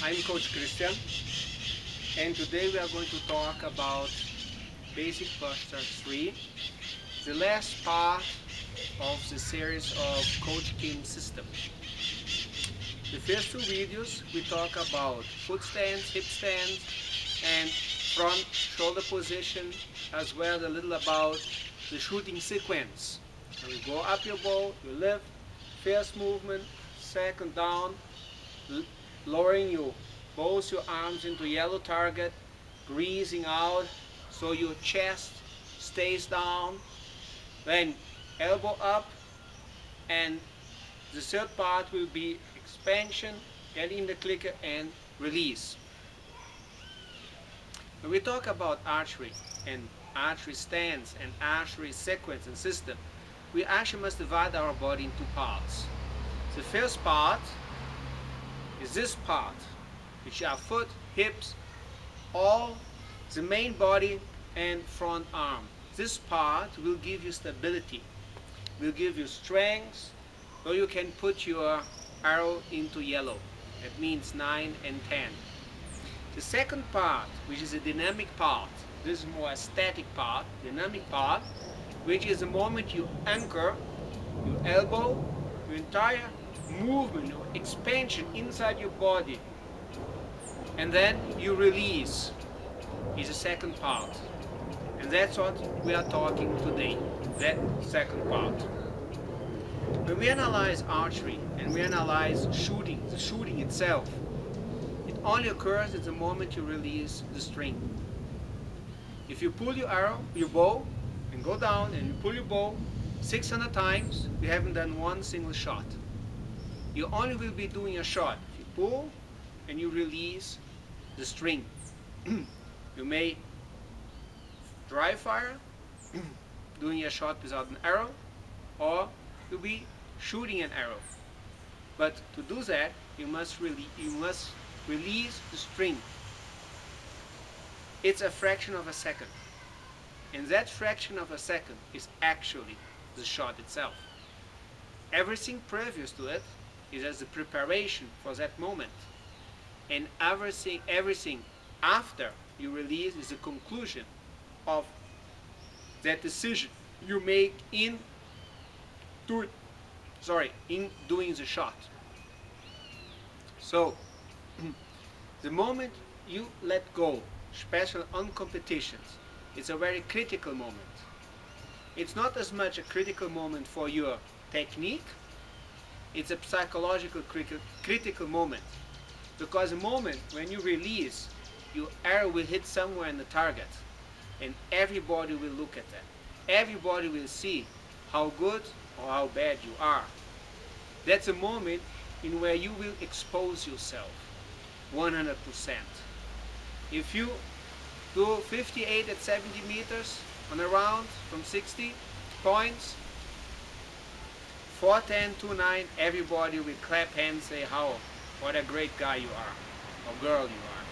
I'm Coach Christian, and today we are going to talk about basic posture 3, the last part of the series of Coach Kim system. The first two videos we talk about foot stands, hip stands, and front shoulder position, as well as a little about the shooting sequence. And we go up your bow, you lift, first movement, second down, lowering both your arms into yellow target, breathing out so your chest stays down, then elbow up, and the third part will be expansion, get in the clicker and release. When we talk about archery and archery stance and archery sequence and system, we actually must divide our body in two parts. The first part is this part, which are foot, hips, all the main body and front arm. This part will give you stability, will give you strength, so you can put your arrow into yellow. That means 9 and 10. The second part, which is a dynamic part, this is more a static part, dynamic part, which is the moment you anchor your elbow, your entire movement, your expansion inside your body, and then you release, is the second part. And that's what we are talking today, that second part. When we analyze archery and we analyze shooting, the shooting itself, it only occurs at the moment you release the string. If you pull your arrow, your bow, and go down and you pull your bow 600 times, you haven't done one single shot. You only will be doing a shot if you pull and you release the string. You may dry fire, doing a shot without an arrow, or you'll be shooting an arrow. But to do that, you must release the string. It's a fraction of a second. And that fraction of a second is actually the shot itself. Everything previous to it is as the preparation for that moment. And everything after you release is the conclusion of that decision you make in doing the shot. So the moment you let go, especially on competitions, it's a very critical moment. It's not as much a critical moment for your technique, it's a psychological critical moment. Because the moment when you release, your arrow will hit somewhere in the target, and everybody will look at that. Everybody will see how good or how bad you are. That's a moment in where you will expose yourself 100%. If you do 58 at 70 meters on a round from 60 points, 410, 29, everybody will clap hands and say, what a great guy you are, or girl you are.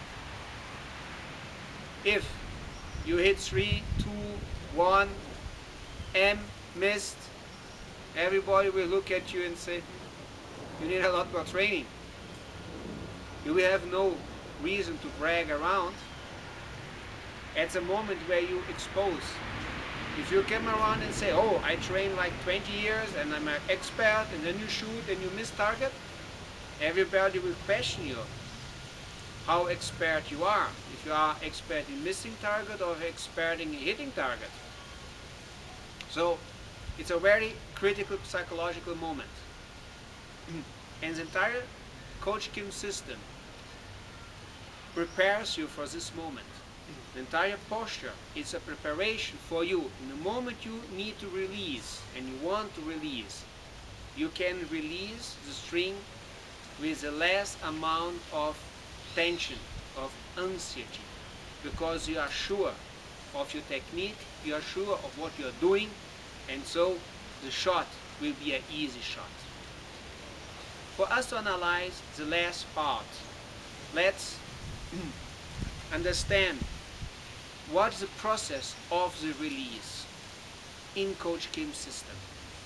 If you hit 3, 2, 1, M, missed, everybody will look at you and say, you need a lot more training. You will have no reason to brag around. At the moment where you expose. If you come around and say, oh, I trained like 20 years and I'm an expert, and then you shoot and you miss target, everybody will question you how expert you are. If you are expert in missing target or expert in hitting target. So it's a very critical psychological moment. And the entire Coach Kim system prepares you for this moment. The entire posture is a preparation for you. In the moment you need to release and you want to release, you can release the string with the less amount of tension, of anxiety, because you are sure of your technique, you are sure of what you are doing, and so the shot will be an easy shot. For us to analyze the last part, let's understand what's the process of the release in Coach Kim's system.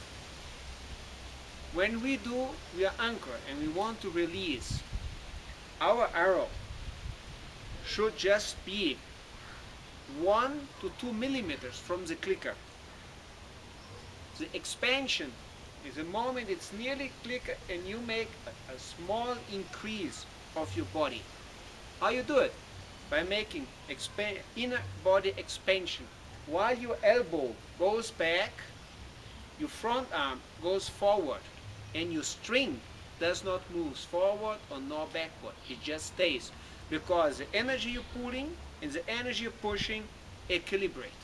When we are anchored and we want to release, our arrow should just be 1 to 2 millimeters from the clicker. The expansion is the moment it's nearly clicker and you make a small increase of your body. How you do it? By making inner body expansion. While your elbow goes back, your front arm goes forward, and your string does not move forward or nor backward. It just stays, because the energy you're pulling and the energy you're pushing equilibrate.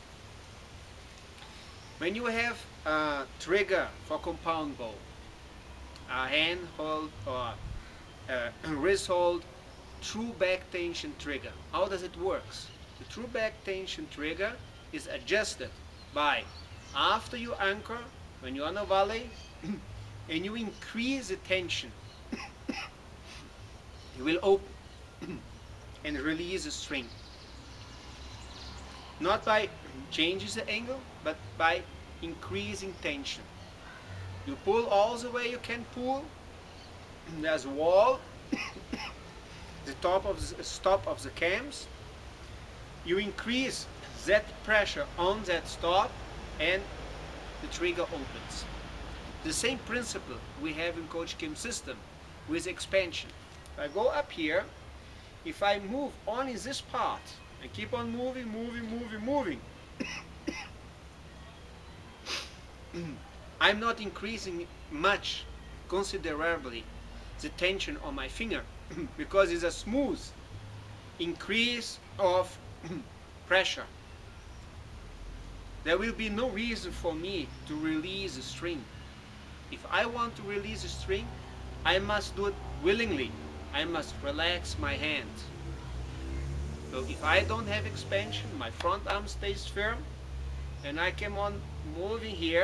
When you have a trigger for compound bow, a hand hold or a wrist hold, true back tension trigger, how does it work? The true back tension trigger is adjusted by, after you anchor, when you're on a volley, and you increase the tension, you will open and release the string. Not by changing the angle, but by increasing tension. You pull all the way you can pull. There's a wall, the top of the cams. You increase that pressure on that stop and the trigger opens. The same principle we have in Coach Kim's system with expansion. If I go up here, if I move only this part and keep on moving, I'm not increasing much, considerably, the tension on my finger because it's a smooth increase of pressure. There will be no reason for me to release the string. If I want to release the string, I must do it willingly. I must relax my hand. So if I don't have expansion, my front arm stays firm, and I come on moving here,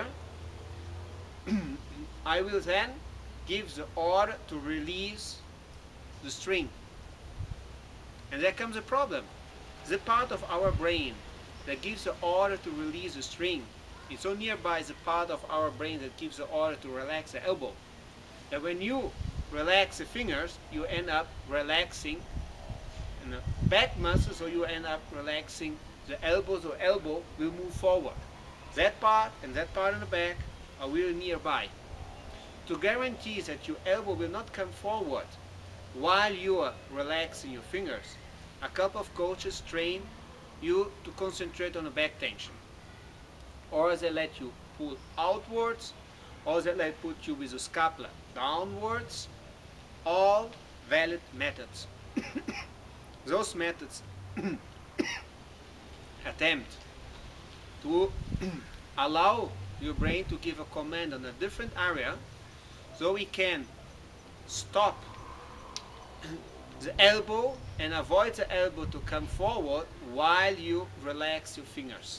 I will then give the order to release the string. And there comes a problem. The part of our brain that gives the order to release the string is so nearby the part of our brain that gives the order to relax the elbow, that when you relax the fingers, you end up relaxing in the back muscles, so you end up relaxing the elbow, so elbow will move forward. That part and that part in the back are really nearby. To guarantee that your elbow will not come forward while you are relaxing your fingers, a couple of coaches train you to concentrate on the back tension. Or they let you pull outwards, or they let put you with the scapula downwards. All valid methods. Those methods attempt to allow your brain to give a command on a different area, so we can stop the elbow and avoid the elbow to come forward while you relax your fingers.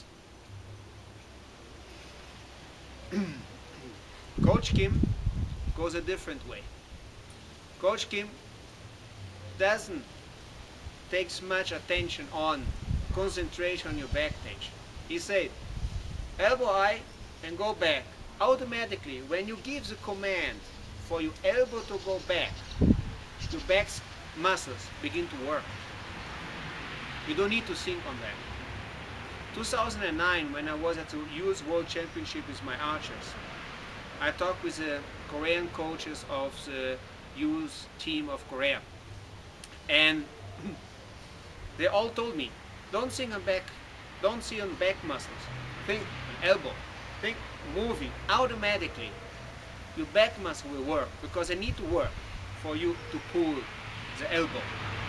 Coach Kim goes a different way. Coach Kim doesn't take much attention on concentration on your back tension. He said, elbow high and go back. Automatically, when you give the command for your elbow to go back, your back muscles begin to work. You don't need to think on that. 2009, when I was at the US World Championship with my archers, I talked with the Korean coaches of the US team of Korea, and they all told me, don't think on back, don't see on back muscles, think on elbow, think moving. Automatically your back muscle will work, because they need to work for you to pull the elbow.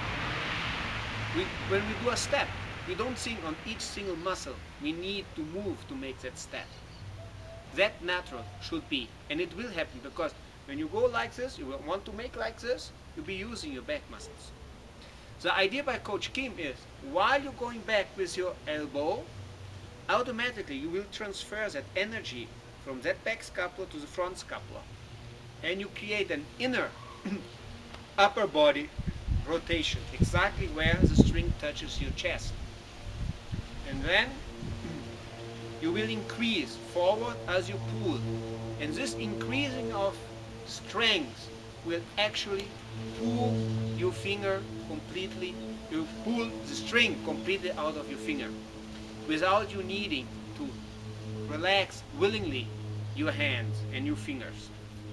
When we do a step, we don't think on each single muscle. We need to move to make that step. That natural should be, and it will happen, because when you go like this, you will want to make like this, you'll be using your back muscles. The idea by Coach Kim is, while you're going back with your elbow, automatically you will transfer that energy from that back scapula to the front scapula, and you create an inner upper body rotation, exactly where the string touches your chest. And then you will increase forward as you pull, and this increasing of strength will actually pull your finger completely, you pull the string completely out of your finger without you needing to relax willingly your hands and your fingers.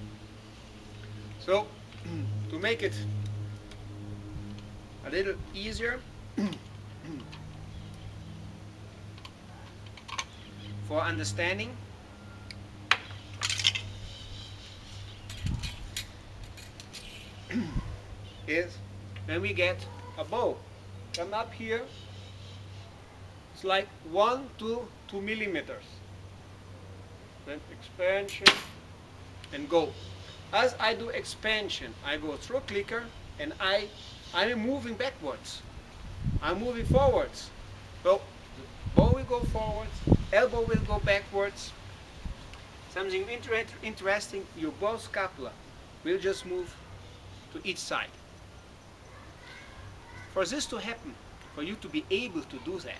So to make it a little easier for understanding, is when we get a bow, come up here, it's like 1 to 2 millimeters. Then expansion and go. As I do expansion, I go through clicker and I'm moving backwards. I'm moving forwards. So the bow will go forwards, elbow will go backwards. Something interesting, your bow scapula will just move to each side. For this to happen, for you to be able to do that,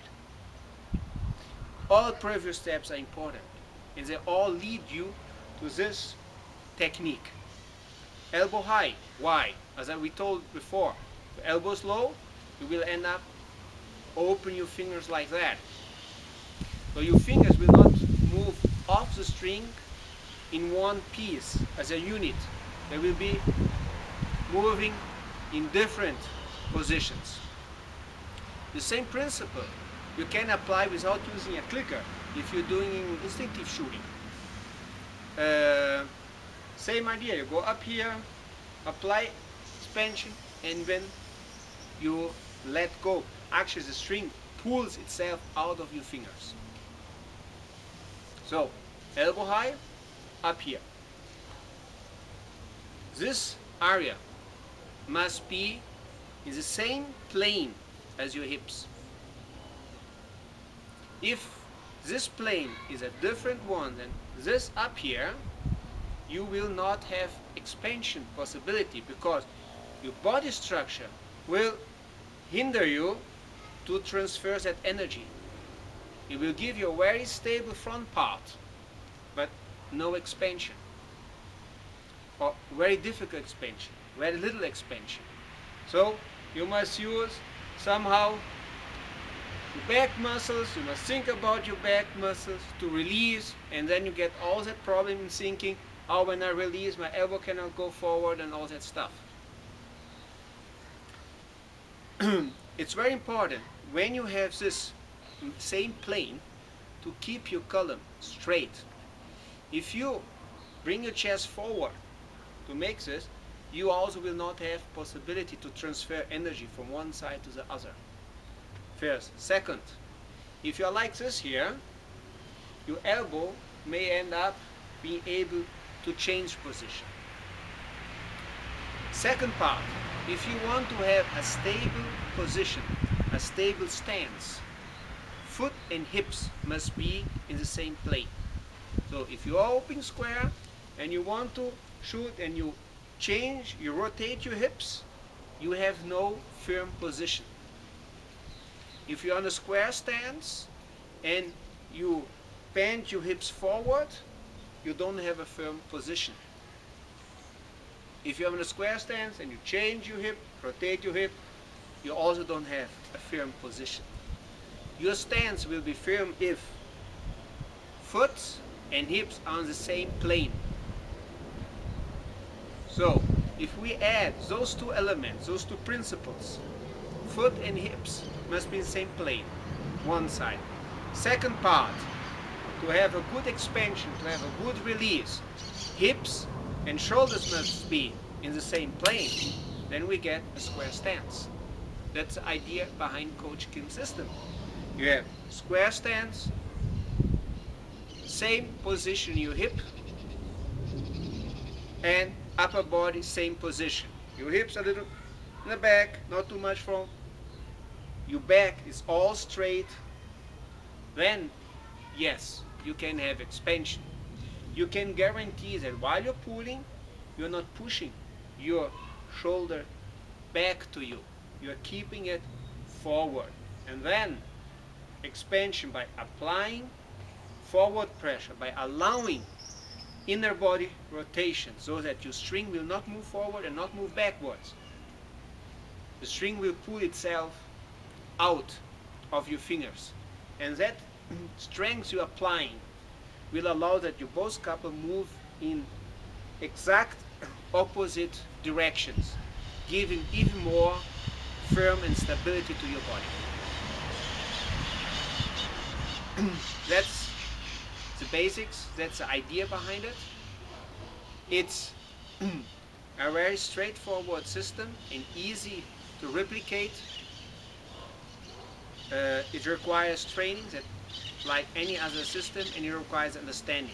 all previous steps are important, and they all lead you to this technique. Elbow high. Why? As we told before, if elbows low, you will end up open your fingers like that. So your fingers will not move off the string in one piece as a unit. They will be moving in different positions. The same principle you can apply without using a clicker if you're doing instinctive shooting. Same idea, you go up here, apply expansion, and when you let go, actually the string pulls itself out of your fingers. So, elbow high, up here. This area must be in the same plane as your hips. If this plane is a different one than this up here, you will not have expansion possibility because your body structure will hinder you to transfer that energy. It will give you a very stable front part, but no expansion, or very difficult expansion, very little expansion. So you must use somehow your back muscles, you must think about your back muscles to release, and then you get all that problem in thinking, oh, when I release, my elbow cannot go forward and all that stuff. It's very important when you have this same plane to keep your column straight. If you bring your chest forward to make this, you also will not have possibility to transfer energy from one side to the other. First. Second, if you are like this here, your elbow may end up being able to change position. Second part, if you want to have a stable position, a stable stance, foot and hips must be in the same plane. So if you are open square and you want to shoot and you change, you rotate your hips, you have no firm position. If you're on a square stance and you bend your hips forward, you don't have a firm position. If you're on a square stance and you change your hip, rotate your hip, you also don't have a firm position. Your stance will be firm if foot and hips are on the same plane. So, if we add those two elements, those two principles, foot and hips must be in the same plane, one side. Second part, to have a good expansion, to have a good release, hips and shoulders must be in the same plane, then we get a square stance. That's the idea behind Coach Kim's system. You have square stance, same position your hip, and upper body same position. Your hips a little in the back, not too much front. Your back is all straight. Then, yes, you can have expansion. You can guarantee that while you're pulling, you're not pushing your shoulder back to you. You're keeping it forward. And then, expansion by applying forward pressure, by allowing inner body rotation, so that your string will not move forward and not move backwards. The string will pull itself out of your fingers, and that strength you're applying will allow that your bow scalpel move in exact opposite directions, giving even more firm and stability to your body. That's the basics, that's the idea behind it. It's a very straightforward system and easy to replicate. It requires training that, like any other system, and it requires understanding.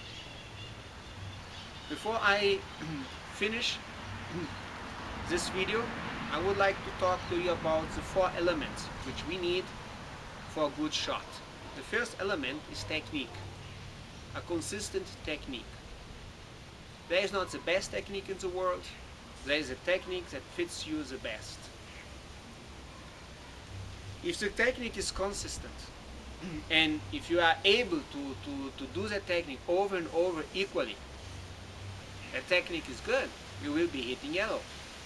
Before I finish this video, I would like to talk to you about the 4 elements which we need for a good shot. The first element is technique, a consistent technique. There is not the best technique in the world, there is a technique that fits you the best. If the technique is consistent, and if you are able to do the technique over and over equally, the technique is good, you will be hitting yellow.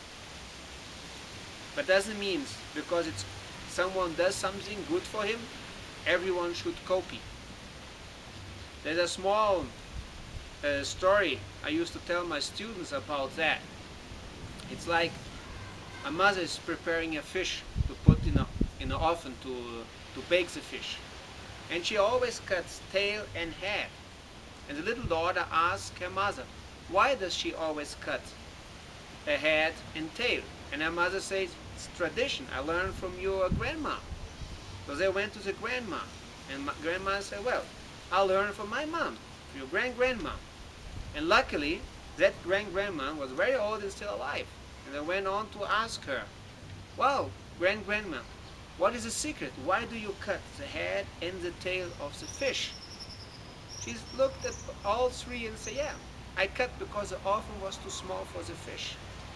But doesn't mean because someone does something good for him, everyone should copy. There's a small story I used to tell my students about that. It's like a mother is preparing a fish to put in the oven to bake the fish, and she always cuts tail and head. And the little daughter asks her mother, why does she always cut a head and tail? And her mother says, it's tradition, I learned from your grandma. So they went to the grandma, and grandma said, well, I learned from my mom, your grandma. And luckily, that grandma was very old and still alive. And they went on to ask her, well, grandma, what is the secret? Why do you cut the head and the tail of the fish? She looked at all 3 and said, yeah, I cut because the oven was too small for the fish.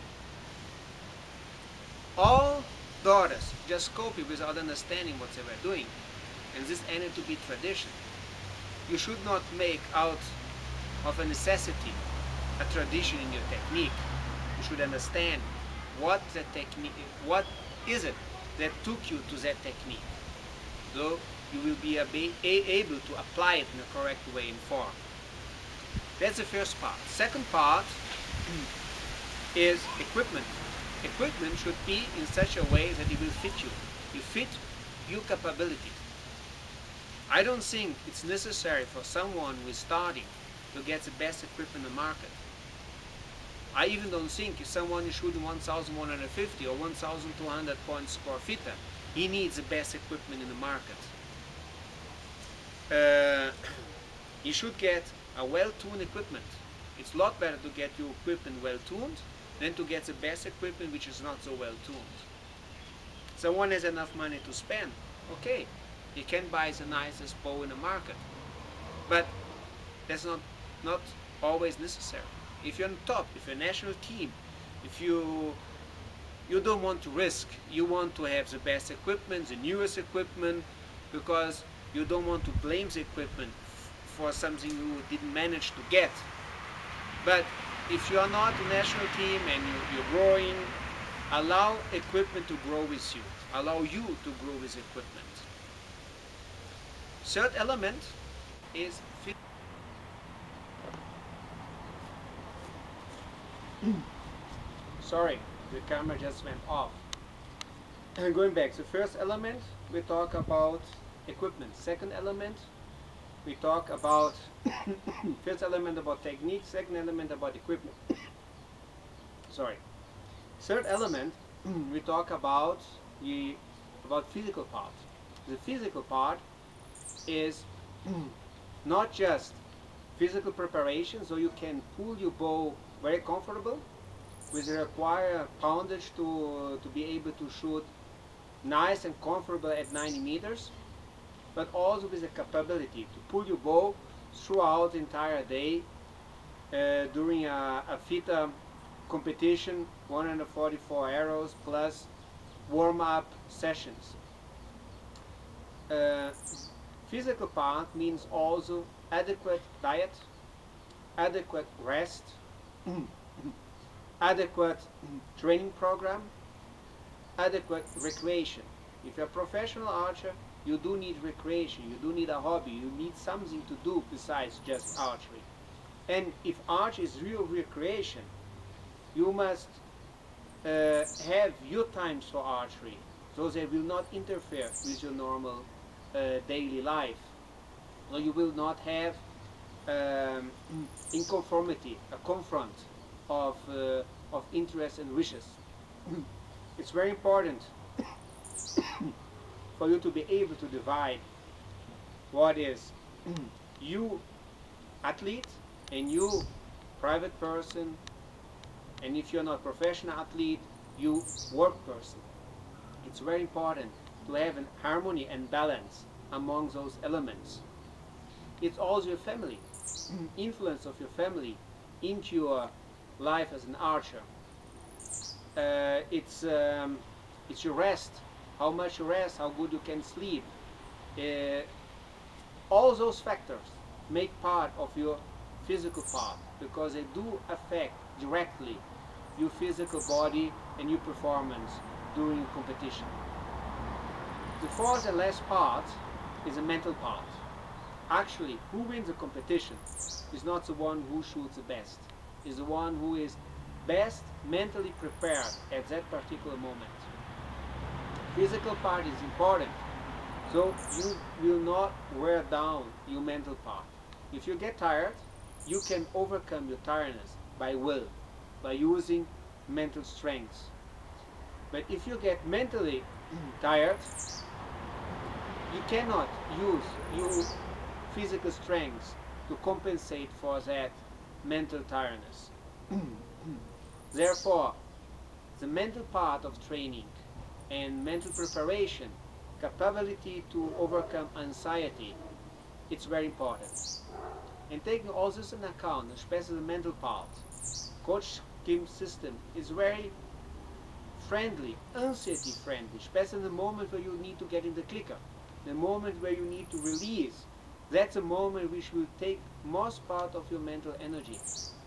All daughters just copy without understanding what they were doing, and this ended to be tradition. You should not make out of a necessity a tradition in your technique. You should understand what is it that took you to that technique, so you will be able to apply it in a correct way and form. That's the first part. Second part is equipment. Equipment should be in such a way that it will fit you. You fit your capability. I don't think it's necessary for someone who is starting to get the best equipment in the market. I even don't think if someone is shooting 1,150 or 1,200 points per fitter, he needs the best equipment in the market. You should get a well-tuned equipment. It's a lot better to get your equipment well-tuned than to get the best equipment which is not so well-tuned. Someone has enough money to spend, okay, he can buy the nicest bow in the market. But that's not always necessary. If you're on top, if you're a national team, if you don't want to risk, you want to have the best equipment, the newest equipment, because you don't want to blame the equipment for something you didn't manage to get. But if you are not a national team and you're growing, allow equipment to grow with you. Allow you to grow with equipment. Third element is fit. Sorry, the camera just went off. And going back, the first element, we talk about equipment. Second element, we talk about first element about technique, second element about equipment. Sorry. Third element, we talk about physical part. The physical part is not just physical preparation, so you can pull your bow very comfortable with the required poundage to be able to shoot nice and comfortable at 90 meters, but also with the capability to pull your bow throughout the entire day during a FITA competition, 144 arrows plus warm-up sessions. Physical part means also adequate diet, adequate rest, adequate training program, adequate recreation. If you're a professional archer, you do need recreation, you do need a hobby, you need something to do besides just archery. And if archery is real recreation, you must have your times for archery, so they will not interfere with your normal daily life. So you will not have inconformity, a confront of interests and wishes. It's very important for you to be able to divide what is you athlete and you private person, and if you're not professional athlete, you work person. It's very important to have an harmony and balance among those elements. It's also your family, influence of your family into your life as an archer. It's your rest, how much you rest, how good you can sleep. All those factors make part of your physical part, because they do affect directly your physical body and your performance during competition. The fourth and last part is a mental part. Actually, who wins a competition is not the one who shoots the best, is the one who is best mentally prepared at that particular moment. Physical part is important, so you will not wear down your mental part. If you get tired, you can overcome your tiredness by will, by using mental strength. But if you get mentally tired, you cannot use your physical strength to compensate for that mental tiredness. Therefore, the mental part of training and mental preparation, capability to overcome anxiety, it's very important. And taking all this into account, especially the mental part, Coach Kim's system is very friendly, anxiety friendly, especially in the moment where you need to get in the clicker, the moment where you need to release. That's a moment which will take most part of your mental energy.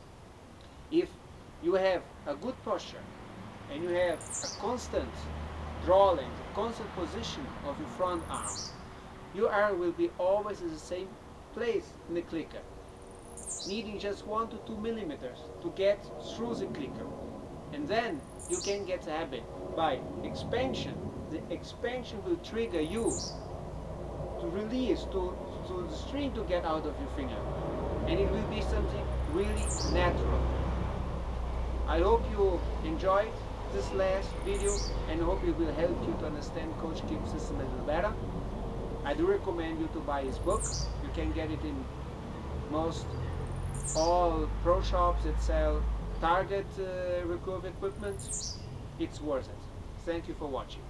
If you have a good posture and you have a constant draw length, a constant position of your front arm, your arrow will be always in the same place in the clicker, needing just 1 to 2 millimeters to get through the clicker. And then you can get the habit by expansion. The expansion will trigger you to release, to the string to get out of your finger. And it will be something really natural. I hope you enjoyed this last video and hope it will help you to understand Coach Kim's system a little better. I do recommend you to buy his book. You can get it in most all pro shops that sell target recurve equipment. It's worth it. Thank you for watching.